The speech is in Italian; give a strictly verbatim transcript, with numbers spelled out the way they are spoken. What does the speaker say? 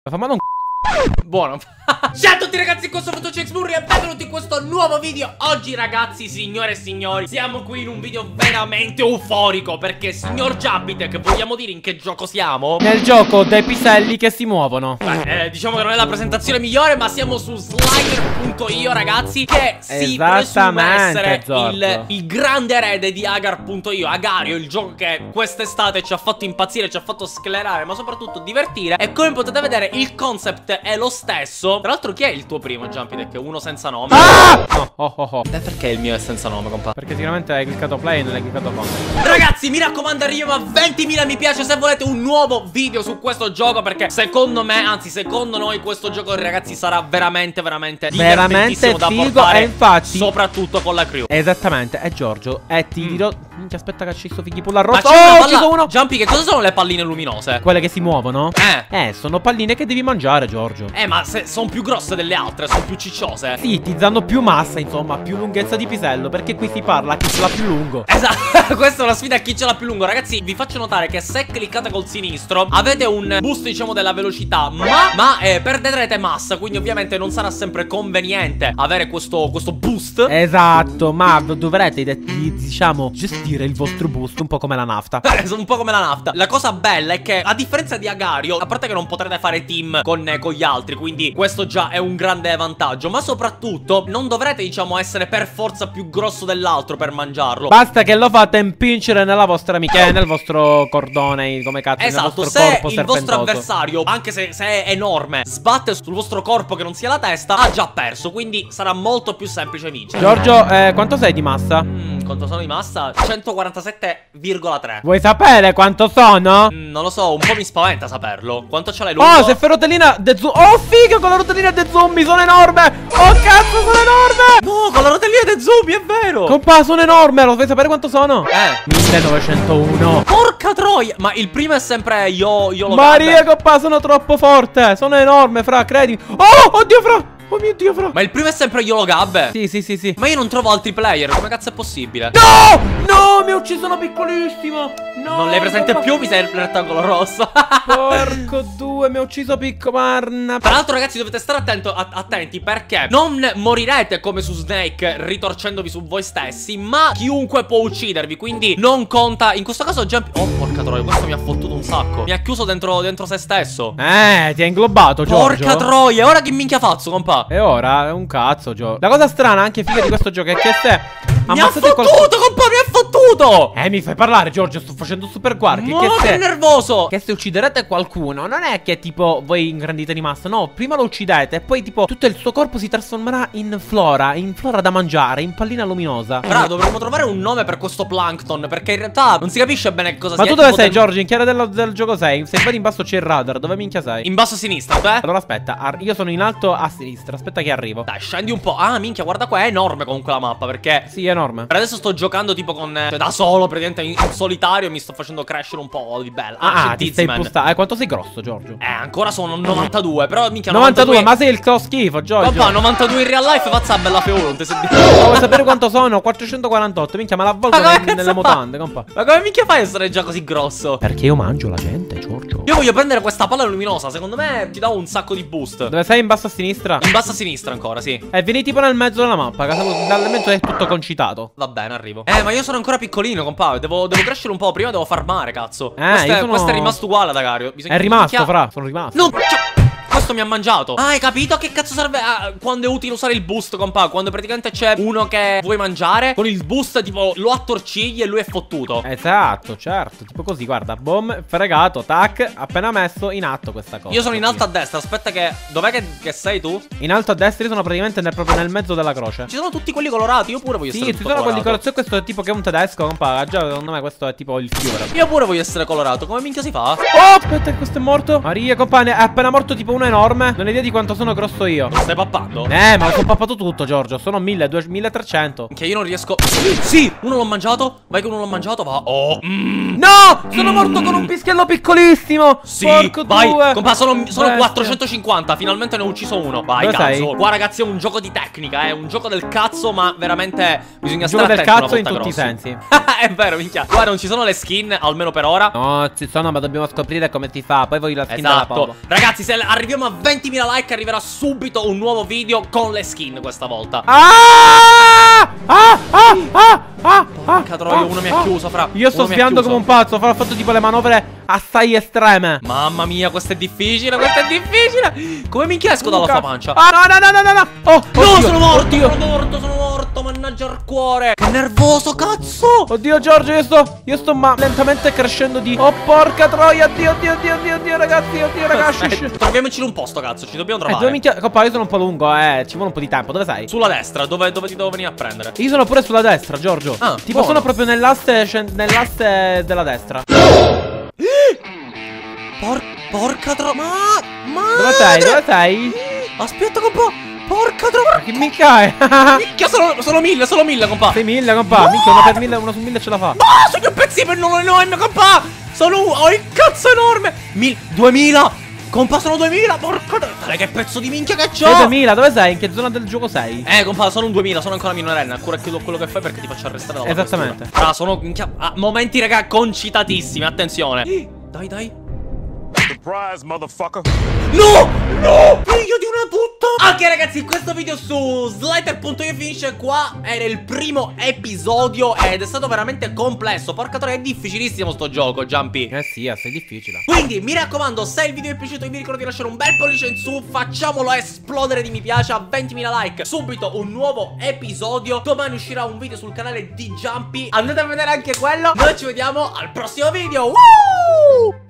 fa male un buono. Ciao a tutti ragazzi, questo è Fotocexburri e benvenuti in questo nuovo video. Oggi ragazzi, signore e signori, siamo qui in un video veramente euforico, perché signor Jumpitech, vogliamo dire in che gioco siamo? nel gioco dei piselli che si muovono. Beh, eh, diciamo che non è la presentazione migliore, ma siamo su Slimer punto io ragazzi, che si presume essere il, il grande erede di Agar punto io. Agario, il gioco che quest'estate ci ha fatto impazzire, ci ha fatto sclerare, ma soprattutto divertire. E come potete vedere il concept è lo stesso. Tra l'altro chi è il tuo primo Jumpitech? Uno senza nome? Ah! No, oh, oh, oh. Beh, perché il mio è senza nome, compa? Perché sicuramente hai cliccato play e non hai cliccato con. Ragazzi, mi raccomando, arriviamo a ventimila mi piace se volete un nuovo video su questo gioco, perché secondo me, anzi secondo noi, questo gioco ragazzi sarà veramente veramente veramente da figo. portare, e infatti soprattutto con la crew. Esattamente, è Giorgio. E ti dirò. Minchia, aspetta che ci sto fighi pulla rosso. Ma c'è una Oh, palla... ci sono uno. Jumpy, che cosa sono le palline luminose? Quelle che si muovono? Eh Eh, sono palline che devi mangiare, Giorgio. Eh, ma se sono più grosse delle altre, sono più cicciose. Sì, ti danno più massa, insomma, più lunghezza di pisello. Perché qui si parla a chi ce l'ha più lungo. Esatto, questa è una sfida a chi ce l'ha più lungo. Ragazzi, vi faccio notare che se cliccate col sinistro avete un boost, diciamo, della velocità, Ma, ma eh, perderete massa. Quindi ovviamente non sarà sempre conveniente avere questo, questo boost. Esatto, ma dovrete, diciamo, gestire il vostro boost un po' come la nafta. Un po' come la nafta. La cosa bella è che, a differenza di Agario, a parte che non potrete fare team con, eh, con gli altri, quindi questo già è un grande vantaggio, ma soprattutto non dovrete, diciamo, essere per forza più grosso dell'altro per mangiarlo. Basta che lo fate impincere nella vostra amica, nel vostro cordone, come cazzo, esatto, nel vostro se corpo il serpentoso. vostro avversario, anche se, se è enorme, sbatte sul vostro corpo che non sia la testa, ha già perso, quindi sarà molto più semplice vincere. Giorgio, eh, quanto sei di massa? Mm, quanto sono di massa? centoquarantasette virgola tre. Vuoi sapere quanto sono? Mm, non lo so, un po' mi spaventa saperlo. Quanto ce l'hai lungo? Oh, se fai rotellina de zombie. Oh, figa, con la rotellina de zombie, sono enorme. Oh, cazzo, sono enorme. No, con la rotellina de zombie, è vero. Compa, sono enorme, lo vuoi sapere quanto sono? Eh millenovecentouno. Porca troia. Ma il primo è sempre io, io lo Maria, compa, sono troppo forte. Sono enorme, fra, credi. Oh, oddio, fra. Oh mio Dio, fra. Ma il primo è sempre Yolo Gabbe? Sì, sì, sì, sì. Ma io non trovo altri player, come cazzo è possibile? No! No, mi ha ucciso una piccolissima. No, non l'hai presente più, mi sei il rettangolo rosso. Porco due, mi ha ucciso picco marna. Tra l'altro ragazzi dovete stare attento, a attenti, perché non morirete come su Snake ritorcendovi su voi stessi, ma chiunque può uccidervi, quindi non conta. In questo caso Jump... Oh porca troia, questo mi ha fottuto un sacco. Mi ha chiuso dentro, dentro se stesso. Eh, ti ha inglobato, Giorgio. Porca troia, ora che minchia faccio, compa? E ora è un cazzo, Giorgio. La cosa strana anche figa di questo gioco è che se mi ha fottuto, compa, mi ha fottuto. Eh, mi fai parlare, Giorgio, sto facendo super guard. Che, che, che nervoso. Che se ucciderete qualcuno non è che tipo voi ingrandite di massa. No, prima lo uccidete e poi tipo tutto il suo corpo si trasformerà in flora. In flora da mangiare, in pallina luminosa. Però dovremmo trovare un nome per questo plankton, perché in realtà non si capisce bene cosa Ma sia. tu dove sei, del... Giorgio? In che area del, del gioco sei? Se vai in basso c'è il radar. Dove minchia sei? In basso a sinistra, beh. Allora aspetta, io sono in alto a sinistra. Aspetta che arrivo. Dai, scendi un po'. Ah, minchia, guarda qua, è enorme comunque la mappa, perché sì, è enorme. Per adesso sto giocando tipo con eh, da solo, praticamente in, in solitario. Mi sto facendo crescere un po' di bella. Ah, ah ti stai impostando. Eh, quanto sei grosso, Giorgio? Eh, ancora sono novantadue. Però minchia, novantadue, novantadue ma sei il clo schifo, Giorgio. Papà, novantadue in real life, faccia bella feudo. Non ti sei vuoi sapere quanto sono? quattrocentoquarantotto. Minchia, ma la volta nelle, nelle mutande, compa. Ma come minchia fai a essere già così grosso? Perché io mangio la gente, Giorgio. Io voglio prendere questa palla luminosa. Secondo me ti dà un sacco di boost. Dove sei? In basso a sinistra? In basso a sinistra ancora, sì. Eh, vieni tipo nel mezzo della mappa. Dal mezzo è tutto concitato. Va bene, arrivo. Eh, ma io sono ancora piccolino, compa. Devo, devo crescere un po'. Prima devo farmare, cazzo. Eh, questo, è, sono... questo è rimasto uguale ad Agario. Bisogna... È rimasto, minchia... fra. Sono rimasto. No, cioè... Questo mi ha mangiato. Ah, hai capito che cazzo serve ah, quando è utile usare il boost, compa? Quando praticamente c'è uno che vuoi mangiare, con il boost tipo lo attorcigli e lui è fottuto. Esatto, certo. Tipo così, guarda. Boom, fregato, tac. Appena messo in atto questa cosa. Io sono in alto a destra, aspetta che... Dov'è che, che sei tu? In alto a destra io sono praticamente nel, proprio nel mezzo della croce. Ci sono tutti quelli colorati, io pure voglio sì, essere ci tutto sono colorato. quelli colorati. Questo è tipo che è un tedesco, compa. Già, secondo me questo è tipo il fiore. Io pure voglio essere colorato, come minchia si fa? Oh, aspetta, questo è morto. Maria, compagna, è appena morto tipo uno enorme. enorme. Non hai idea di quanto sono grosso io. Lo stai pappando? Eh, ma lo sto pappato tutto, Giorgio. Sono mille, duemila, milletrecento. Che io non riesco. Sì, uno l'ho mangiato. Vai che uno l'ho mangiato. Va. Oh. Mm. No! Sono mm. morto con un pischello piccolissimo. Sì, porco vai. due. Compa, sono, sono quattrocentocinquanta. Finalmente ne ho ucciso uno. Vai, dove cazzo. sei? Qua, ragazzi, è un gioco di tecnica. È un gioco del cazzo, ma veramente bisogna un stare gioco del attenti cazzo in tutti grossi. i sensi. È vero, minchia. Qua non ci sono le skin, almeno per ora. No, ci sono, ma dobbiamo scoprire come si fa. Poi voglio la skin della Polo. Ragazzi, se arriviamo a ventimila like, arriverà subito un nuovo video con le skin questa volta. Ah! Ah! Ah! Ah! Ah! Porca troia, uno mi ha chiuso, fra. Io sto sviando come un pazzo. Ho fatto tipo le manovre assai estreme. Mamma mia, questo è difficile, questo è difficile. Come minchia esco dalla sua pancia? Ah, no, no, no, no, no. Oh, no, oddio, sono morto, oddio. sono morto, sono morto. Mannaggia il cuore. Che nervoso, cazzo. Oddio, Giorgio, io sto Io sto ma lentamente crescendo di. Oh, porca troia. Oddio, oddio, oddio, oddio, oddio, ragazzi. Oddio, ragazzi. Eh, troviamoci in un posto, cazzo. Ci dobbiamo trovare. Eh, dove minchia. Coppa, io sono un po' lungo, eh. Ci vuole un po' di tempo. Dove sei? Sulla destra, dove, dove ti devo venire a prendere? Io sono pure sulla destra, Giorgio. Ah, tipo buono. sono proprio nell'asse Nell'asse della destra. Por porca tro... Ma... Ma... Dove sei? Dove sei? Aspetta, compa. Porca tro... Che minchia è? Minchia, sono, sono mille, sono mille, compa. Sei mille, compa. No! Minchia, uno per mille, uno su mille ce la fa. Ma sono due pezzi per non enorme, compa. Sono... Ho il cazzo enorme. Mil... Duemila. Compa, sono duemila. Porca... Dai, che pezzo di minchia che c'ho. Sei duemila, dove sei? In che zona del gioco sei? Eh, compa, sono un duemila, sono ancora minorenne. Ancora chiudo quello che fai perché ti faccio arrestare dalla Esattamente. Ah, sono minchia... ah, momenti, raga, concitatissimi. Attenzione. Dai, dai. Surprise, motherfucker. No! No! Figlio di una puttana! Ok, ragazzi, questo video su Slider punto io finisce qua. Era il primo episodio ed è stato veramente complesso. Porca troia, è difficilissimo sto gioco, Jumpy. Eh sì, è assai difficile. Quindi, mi raccomando, se il video vi è piaciuto, vi ricordo di lasciare un bel pollice in su. Facciamolo esplodere di mi piace a ventimila like. Subito un nuovo episodio. Domani uscirà un video sul canale di Jumpy. Andate a vedere anche quello. Noi ci vediamo al prossimo video. Woo!